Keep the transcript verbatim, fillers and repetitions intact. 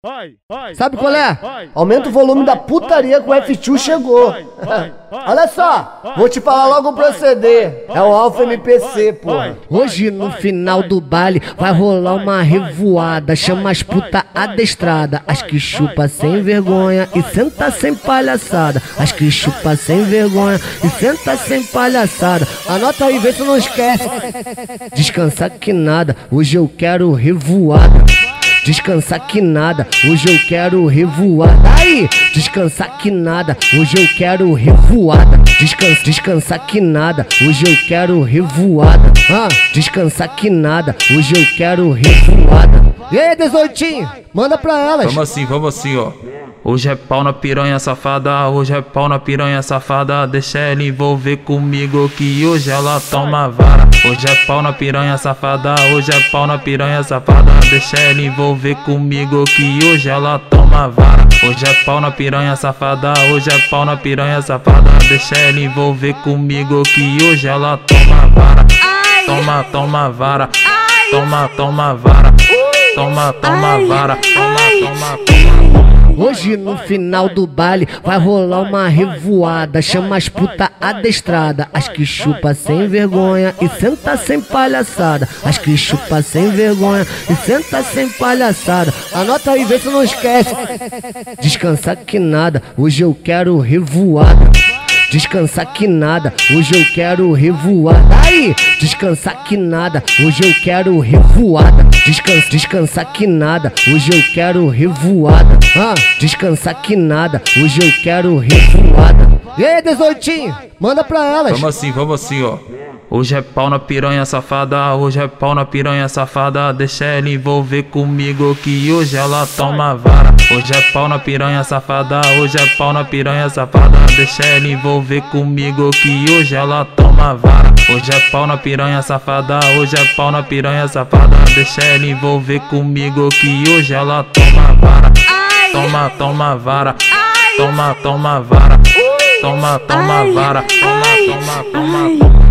Sabe qual é? Aumenta o volume da putaria que o F dois chegou. Olha só, vou te falar logo o proceder. É o Alpha M P C, porra. Hoje no final do baile vai rolar uma revoada. Chama as puta adestrada, as que chupa sem vergonha e senta sem palhaçada. As que chupa sem vergonha e senta sem palhaçada. Anota aí, vê se não esquece. Descansar que nada, hoje eu quero revoada. Descansar que nada, hoje eu quero revoada. Aí, descansar que nada, hoje eu quero revoada. Descansa, descansar que nada, hoje eu quero revoada. Ah, descansar que nada, hoje eu quero revoada. E aí, dezoitinho, manda pra elas. Vamos assim, vamos assim, ó. Hoje é pau na piranha safada, hoje é pau na piranha safada. Deixa ela envolver comigo que hoje ela toma vara. Hoje é pau na piranha safada, hoje é pau na piranha safada. Deixa ela envolver comigo que hoje ela toma vara. Hoje é pau na piranha safada, hoje é pau na piranha safada. Deixa ela envolver comigo que hoje ela toma vara. Toma, toma vara, toma, toma vara, toma, toma vara, toma, toma, toma. Hoje no final do baile vai rolar uma revoada. Chama as puta adestrada, as que chupa sem vergonha e senta sem palhaçada. As que chupa sem vergonha e senta sem palhaçada. Anota aí, vê se não esquece. Descansar que nada, hoje eu quero revoada. Descansar que nada, hoje eu quero revoada. Aí, descansar que nada, hoje eu quero revoada. Descansa, descansar que nada, hoje eu quero revoada. Ah, descansar que nada, hoje eu quero revoada. E aí, dezoitinho, manda pra elas. Vamos assim, vamos assim, ó. Hoje é pau na piranha safada, hoje é pau na piranha safada. Deixa ela envolver comigo que hoje ela toma vara. Hoje é pau na piranha safada, hoje é pau na piranha safada. Deixa ela envolver comigo que hoje ela toma vara. Hoje é pau na piranha safada, hoje é pau na piranha safada. Deixa ela envolver comigo que hoje ela toma vara. Toma, toma vara, toma, toma vara, toma, toma vara, toma, toma, toma, toma.